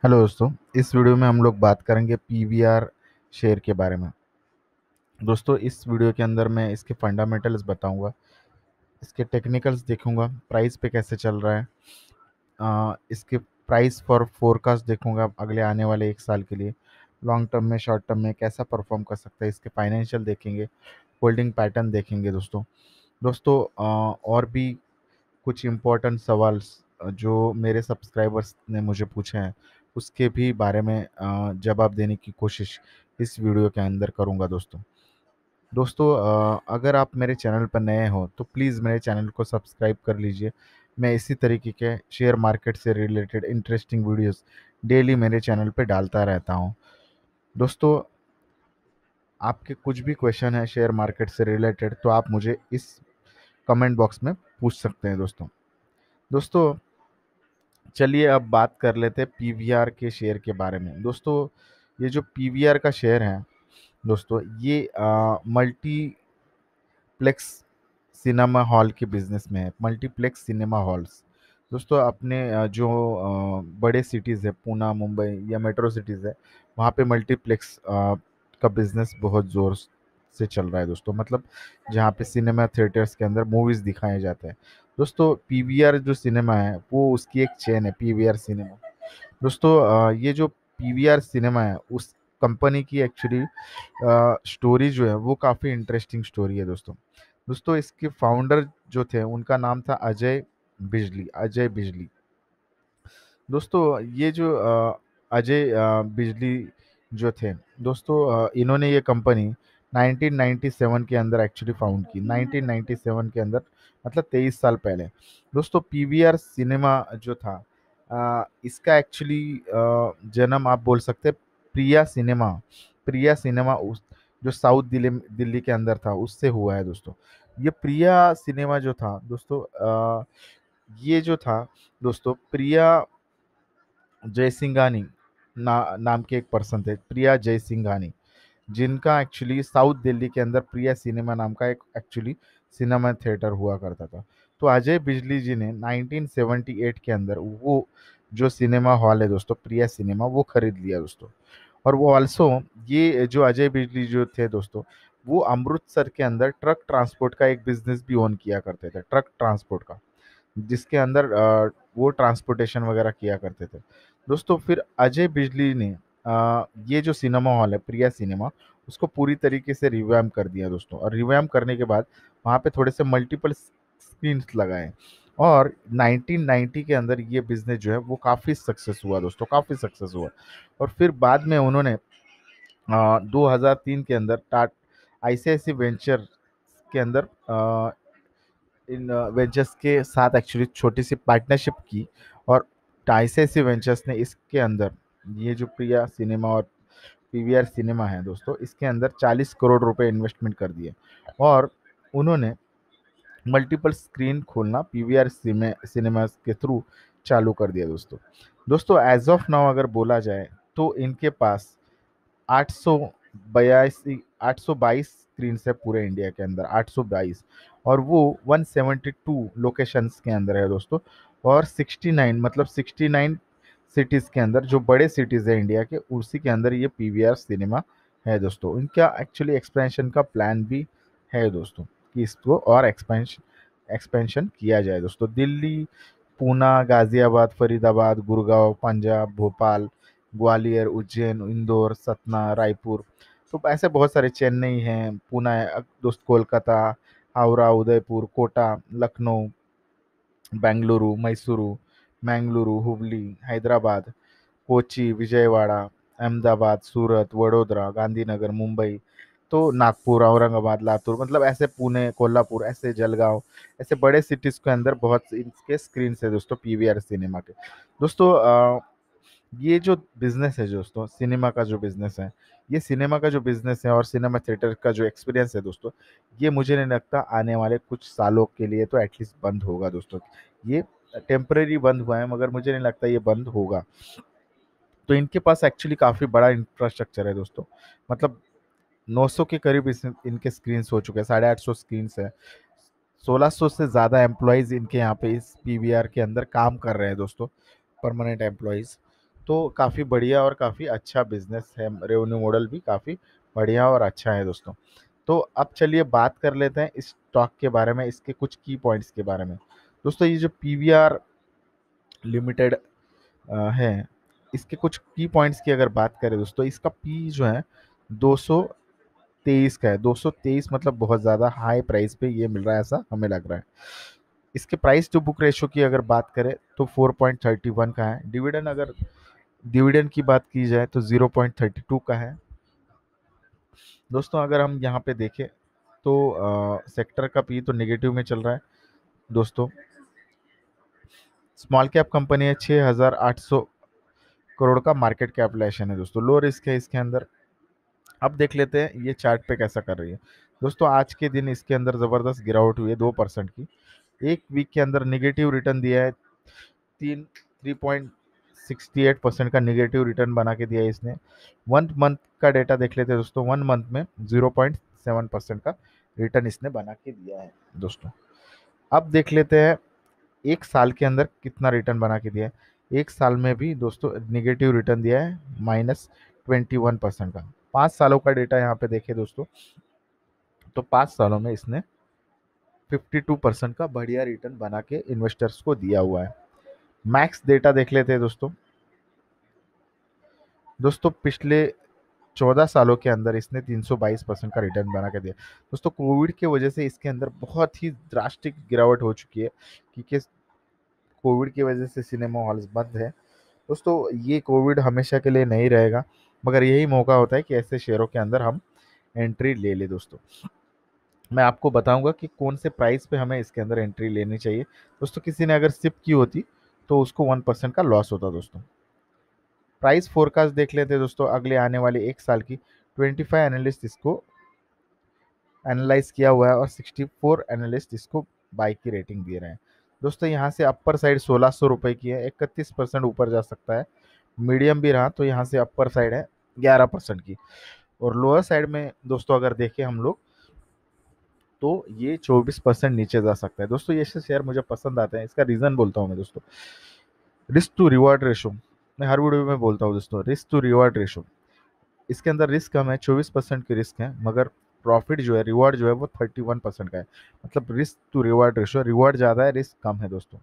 Hello दोस्तों। इस video में हम लोग बात करेंगे पीवीआर शेयर के बारे में। दोस्तों, इस वीडियो के अंदर मैं इसके फंडामेंटल्स बताऊंगा, इसके टेक्निकल्स देखूंगा, प्राइस पे कैसे चल रहा है, इसके प्राइस फॉर फोरकास्ट देखूंगा अगले आने वाले 1 साल के लिए, लॉन्ग टर्म में शॉर्ट टर्म में कैसा परफॉर्म कर सकता है, इसके फाइनेंशियल देखेंगे, होल्डिंग पैटर्न देखेंगे। दोस्तों और भी कुछ इम्पोर्टेंट सवाल जो मेरे सब्सक्राइबर्स ने मुझे पूछे हैं, उसके भी बारे में जवाब देने की कोशिश इस वीडियो के अंदर करूंगा। दोस्तों अगर आप मेरे चैनल पर नए हो तो प्लीज़ मेरे चैनल को सब्सक्राइब कर लीजिए। मैं इसी तरीके के शेयर मार्केट से रिलेटेड इंटरेस्टिंग वीडियोस डेली मेरे चैनल पे डालता रहता हूँ। दोस्तों, आपके कुछ भी क्वेश्चन है शेयर मार्केट से रिलेटेड तो आप मुझे इस कमेंट बॉक्स में पूछ सकते हैं। दोस्तों चलिए अब बात कर लेते हैं पीवीआर के शेयर के बारे में। दोस्तों, ये जो पीवीआर का शेयर है दोस्तों, ये मल्टीप्लेक्स सिनेमा हॉल के बिजनेस में है। मल्टीप्लेक्स सिनेमा हॉल्स दोस्तों अपने जो बड़े सिटीज़ है, पूना मुंबई या मेट्रो सिटीज़ है, वहाँ पे मल्टीप्लेक्स का बिजनेस बहुत ज़ोर से चल रहा है दोस्तों। मतलब जहाँ पे सिनेमा थिएटर्स के अंदर मूवीज़ दिखाए जाते हैं। दोस्तों पीवीआर जो सिनेमा है वो उसकी एक चेन है, पीवीआर सिनेमा। दोस्तों ये जो पीवीआर सिनेमा है उस कंपनी की एक्चुअली स्टोरी जो है वो काफ़ी इंटरेस्टिंग स्टोरी है दोस्तों। इसके फाउंडर जो थे उनका नाम था अजय बिजली। दोस्तों ये जो अजय बिजली जो थे दोस्तों, इन्होंने ये कंपनी 1997 के अंदर एक्चुअली फाउंड की। 1997 के अंदर मतलब 23 साल पहले। दोस्तों पीवीआर सिनेमा जो था इसका एक्चुअली जन्म आप बोल सकते हैं प्रिया सिनेमा उस जो साउथ दिल्ली के अंदर था उससे हुआ है दोस्तों। ये प्रिया सिनेमा जो था दोस्तों, ये जो था दोस्तों, प्रिया जयसिंघानी नाम के एक पर्सन थे, प्रिया जयसिंघानी, जिनका एक्चुअली साउथ दिल्ली के अंदर प्रिया सिनेमा नाम का एक एक्चुअली सिनेमा थिएटर हुआ करता था। तो अजय बिजली जी ने 1978 के अंदर वो जो सिनेमा हॉल है दोस्तों, प्रिया सिनेमा, वो खरीद लिया दोस्तों। और वो ऑल्सो ये जो अजय बिजली जो थे दोस्तों, वो अमृतसर के अंदर ट्रक ट्रांसपोर्ट का एक बिजनेस भी ओन किया करते थे, ट्रक ट्रांसपोर्ट का, जिसके अंदर वो ट्रांसपोर्टेशन वगैरह किया करते थे दोस्तों। फिर अजय बिजली ने ये जो सिनेमा हॉल है प्रिया सिनेमा, उसको पूरी तरीके से रिवैम्प कर दिया दोस्तों। और रिवैम्प करने के बाद वहाँ पे थोड़े से मल्टीपल स्क्रीन्स लगाए, और 1990 के अंदर ये बिजनेस जो है वो काफ़ी सक्सेस हुआ दोस्तों, काफ़ी सक्सेस हुआ। और फिर बाद में उन्होंने 2003 के अंदर टाट आईसीआईसी वेंचर के अंदर इन वेंचर्स के साथ एक्चुअली छोटी सी पार्टनरशिप की, और आईसीआईसी वेंचर्स ने इसके अंदर ये जो प्रिया सिनेमा और पीवीआर सिनेमा है दोस्तों, इसके अंदर 40 करोड़ रुपए इन्वेस्टमेंट कर दिए, और उन्होंने मल्टीपल स्क्रीन खोलना पीवीआर सिनेमा के थ्रू चालू कर दिया दोस्तों एज ऑफ नाउ अगर बोला जाए तो इनके पास 822 स्क्रीन है पूरे इंडिया के अंदर, 822, और वो 172 लोकेशंस के अंदर है दोस्तों। और 69 मतलब 69 सिटीज़ के अंदर, जो बड़े सिटीज़ है इंडिया के, उसी के अंदर ये पीवीआर सिनेमा है दोस्तों। इनका एक्चुअली एक्सपेंशन का प्लान भी है दोस्तों, कि इसको और एक्सपेंशन किया जाए दोस्तों। दिल्ली, पूना, गाजियाबाद, फरीदाबाद, गुड़गांव, पंजाब, भोपाल, ग्वालियर, उज्जैन, इंदौर, सतना, रायपुर, तो ऐसे बहुत सारे, चेन्नई हैं, पुणे है, दोस्त कोलकाता, हावड़ा, उदयपुर, कोटा, लखनऊ, बेंगलुरु, मैसूरू, मैंगलुरु, हुबली, हैदराबाद, कोची, विजयवाड़ा, अहमदाबाद, सूरत, वडोदरा, गांधीनगर, मुंबई, तो नागपुर, औरंगाबाद, लातूर, मतलब ऐसे पुणे, कोल्हापुर, ऐसे जलगांव, ऐसे बड़े सिटीज़ के अंदर बहुत इनके स्क्रीन है दोस्तों पीवीआर सिनेमा के। दोस्तों ये जो बिजनेस है दोस्तों, सिनेमा का जो बिजनेस है, ये सिनेमा का जो बिजनेस है और सिनेमा थिएटर का जो एक्सपीरियंस है दोस्तों, ये मुझे नहीं लगता आने वाले कुछ सालों के लिए तो एटलीस्ट बंद होगा दोस्तों। ये टेम्परेरी बंद हुआ है, मगर मुझे नहीं लगता ये बंद होगा। तो इनके पास एक्चुअली काफ़ी बड़ा इंफ्रास्ट्रक्चर है दोस्तों। मतलब 900 के करीब इनके स्क्रीन्स हो चुके हैं, 850 स्क्रीन्स है, 1600 से ज़्यादा एम्प्लॉयज़ इनके यहाँ पे इस पीवीआर के अंदर काम कर रहे हैं दोस्तों, परमानेंट एम्प्लॉयज़। तो काफ़ी बढ़िया और काफ़ी अच्छा बिजनेस है, रेवेन्यू मॉडल भी काफ़ी बढ़िया और अच्छा है दोस्तों। तो अब चलिए बात कर लेते हैं इस स्टॉक के बारे में, इसके कुछ की पॉइंट्स के बारे में। दोस्तों ये जो पीवीआर लिमिटेड है, इसके कुछ की पॉइंट्स की अगर बात करें दोस्तों, इसका पी जो है 223 का है। 223 मतलब बहुत ज़्यादा हाई प्राइस पे ये मिल रहा है, ऐसा हमें लग रहा है। इसके प्राइस टू बुक रेशो की अगर बात करें तो 4.31 का है। डिविडेंड अगर डिविडेंड की बात की जाए तो 0.32 का है। दोस्तों अगर हम यहाँ पे देखें तो सेक्टर का पी तो नेगेटिव में चल रहा है दोस्तों। स्मॉल कैप कंपनी है, 6,800 करोड़ का मार्केट कैपिटलाइजेशन है दोस्तों। लो रिस्क है इसके अंदर। अब देख लेते हैं ये चार्ट पे कैसा कर रही है दोस्तों। आज के दिन इसके अंदर ज़बरदस्त गिरावट हुई है 2% की। एक वीक के अंदर निगेटिव रिटर्न दिया है, 3.68% का निगेटिव रिटर्न बना के दिया है इसने। 1 मंथ का डेटा देख लेते हैं दोस्तों। 1 मंथ में 0.7% का रिटर्न इसने बना के दिया है दोस्तों। अब देख लेते हैं एक साल के अंदर कितना रिटर्न बना के दिया है। एक साल में भी दोस्तों निगेटिव रिटर्न दिया है -21% का। 5 सालों का डेटा यहाँ पे देखें दोस्तों, तो 5 सालों में इसने 52% का बढ़िया रिटर्न बना के इन्वेस्टर्स को दिया हुआ है। मैक्स डेटा देख लेते हैं दोस्तों। दोस्तों पिछले 14 सालों के अंदर इसने 322% का रिटर्न बना के दिया दोस्तों। कोविड के वजह से इसके अंदर बहुत ही ड्रास्टिक गिरावट हो चुकी है, क्योंकि कोविड की वजह से सिनेमा हॉल्स बंद है दोस्तों। ये कोविड हमेशा के लिए नहीं रहेगा, मगर यही मौका होता है कि ऐसे शेयरों के अंदर हम एंट्री ले ले दोस्तों। मैं आपको बताऊंगा कि कौन से प्राइस पे हमें इसके अंदर एंट्री लेनी चाहिए दोस्तों। किसी ने अगर सिप की होती तो उसको 1% का लॉस होता दोस्तों। प्राइस फोरकास्ट देख लेते हैं दोस्तों। अगले आने वाले एक साल की 25 एनालिस्ट इसको एनालाइज किया हुआ है और 64 एनालिस्ट इसको बाई की रेटिंग दे रहे हैं दोस्तों। यहाँ से अपर साइड 1600 रुपये की है, 31% ऊपर जा सकता है। मीडियम भी रहा तो यहाँ से अपर साइड है 11% की, और लोअर साइड में दोस्तों अगर देखें हम लोग तो ये 24% नीचे जा सकता है दोस्तों। ये शेयर मुझे पसंद आते हैं, इसका रीज़न बोलता हूँ मैं दोस्तों। रिस्क टू रिवॉर्ड रेशो, मैं हर वीडियो में बोलता हूँ दोस्तों, रिस्क टू रिवॉर्ड रेशो। इसके अंदर रिस्क कम है, 24% की रिस्क है, मगर प्रॉफिट जो है, रिवॉर्ड जो है वो 31% का है। मतलब risk to reward ratio, reward ज़्यादा है, रिस्क कम है दोस्तों।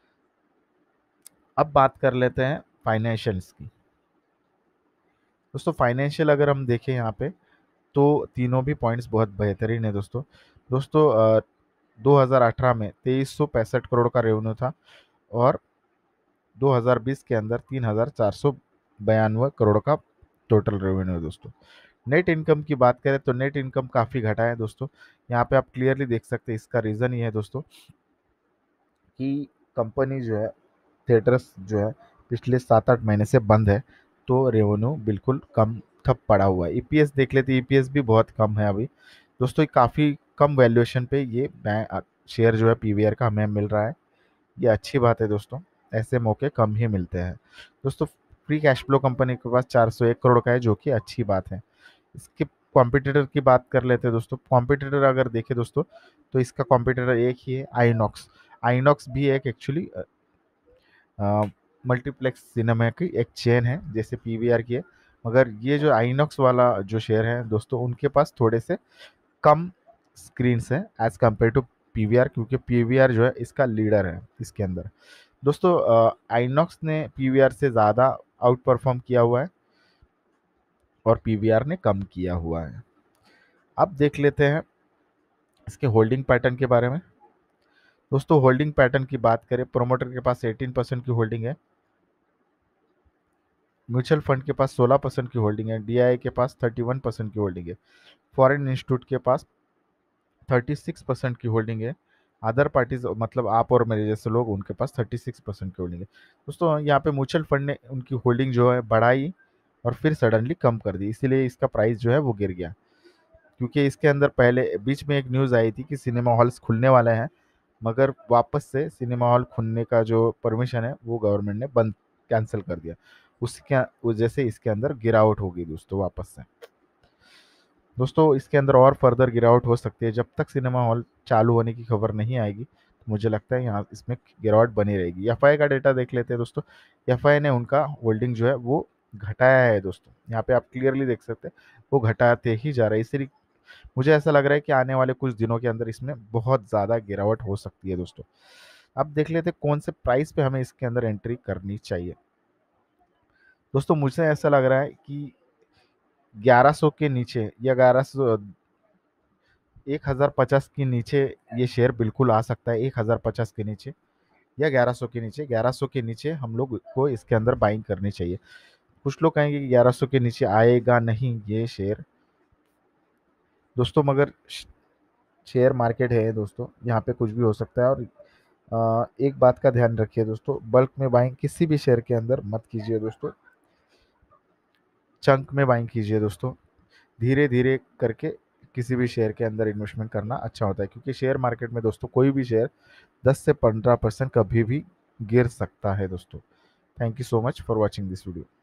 अब बात कर लेते हैं फाइनेंशियल्स की दोस्तों। फाइनेंशियल अगर हम देखें यहाँ पे तो तीनों भी पॉइंट्स बहुत बेहतरीन है दोस्तों। दोस्तों 2018 में 2365 करोड़ का रेवेन्यू था, और 2020 के अंदर 3492 करोड़ का टोटल रेवेन्यू है दोस्तों। नेट इनकम की बात करें तो नेट इनकम काफ़ी घटा है दोस्तों। यहाँ पे आप क्लियरली देख सकते हैं, इसका रीज़न ये है दोस्तों कि कंपनी जो है, थिएटर्स जो है, पिछले 7-8 महीने से बंद है, तो रेवेन्यू बिल्कुल कम ठप पड़ा हुआ है। ईपीएस देख लेते, ईपीएस भी बहुत कम है अभी दोस्तों। काफ़ी कम वैल्यूएशन पे ये शेयर जो है पीवीआर का हमें मिल रहा है। ये अच्छी बात है दोस्तों, ऐसे मौके कम ही मिलते हैं दोस्तों। फ्री कैश फ्लो कंपनी के पास 401 करोड़ का है, जो कि अच्छी बात है। इसके कॉम्पिटिटर की बात कर लेते हैं दोस्तों। कॉम्पिटिटर अगर देखें दोस्तों तो इसका कॉम्पिटिटर एक ही है, आइनॉक्स। आइनॉक्स भी एक एक्चुअली मल्टीप्लेक्स सिनेमा की एक चेन है, जैसे पीवीआर की है, मगर ये जो आइनॉक्स वाला जो शेयर है दोस्तों, उनके पास थोड़े से कम स्क्रीन्स हैं एज कम्पेयर टू पीवीआर, क्योंकि पीवीआर जो है इसका लीडर है इसके अंदर दोस्तों। आइनॉक्स ने पीवीआर से ज़्यादा आउट परफॉर्म किया हुआ है, और पीवीआर ने कम किया हुआ है। अब देख लेते हैं इसके होल्डिंग पैटर्न के बारे में दोस्तों। होल्डिंग पैटर्न की बात करें, प्रोमोटर के पास 18% की होल्डिंग है, म्यूचुअल फंड के पास 16% की होल्डिंग है, डीआई के पास 31% की होल्डिंग है, फॉरेन इंस्टीट्यूट के पास 36% की होल्डिंग है, अदर पार्टीज मतलब आप और मेरे जैसे लोग, उनके पास 36% की होल्डिंग है दोस्तों। यहाँ पे म्यूचुअल फंड ने उनकी होल्डिंग जो है बढ़ाई और फिर सडनली कम कर दी, इसीलिए इसका प्राइस जो है वो गिर गया। क्योंकि इसके अंदर पहले बीच में एक न्यूज़ आई थी कि सिनेमा हॉल्स खुलने वाले हैं, मगर वापस से सिनेमा हॉल खुलने का जो परमिशन है वो गवर्नमेंट ने बंद कैंसिल कर दिया। उसके वजह से इसके अंदर गिरावट होगी दोस्तों वापस से। दोस्तों इसके अंदर और फर्दर गिरावट हो सकती है, जब तक सिनेमा हॉल चालू होने की खबर नहीं आएगी मुझे लगता है यहाँ इसमें गिरावट बनी रहेगी। एफआई का डेटा देख लेते हैं दोस्तों। एफआई ने उनका होल्डिंग जो है वो घटाया है दोस्तों, यहाँ पे आप क्लियरली देख सकते हैं वो घटाते ही जा रहा है। इसलिए मुझे ऐसा लग रहा है कि आने वाले कुछ दिनों के अंदर इसमें बहुत ज़्यादा गिरावट हो सकती है दोस्तों। अब देख लेते हैं कौन से प्राइस पे हमें इसके अंदर एंट्री करनी चाहिए। दोस्तों मुझे ऐसा लग रहा है कि 1100 के नीचे या 1050 के नीचे ये शेयर बिल्कुल आ सकता है। 1050 के नीचे या 1100 के नीचे, 1100 के नीचे हम लोग को इसके अंदर बाइंग करनी चाहिए। कुछ लोग कहेंगे कि 1100 के नीचे आएगा नहीं ये शेयर दोस्तों, मगर शेयर मार्केट है दोस्तों, यहाँ पे कुछ भी हो सकता है। और एक बात का ध्यान रखिए दोस्तों, बल्क में बाइंग किसी भी शेयर के अंदर मत कीजिए दोस्तों, चंक में बाइंग कीजिए दोस्तों। धीरे धीरे करके किसी भी शेयर के अंदर इन्वेस्टमेंट करना अच्छा होता है, क्योंकि शेयर मार्केट में दोस्तों कोई भी शेयर 10 से 15% कभी भी गिर सकता है दोस्तों। Thank you so much for watching this video.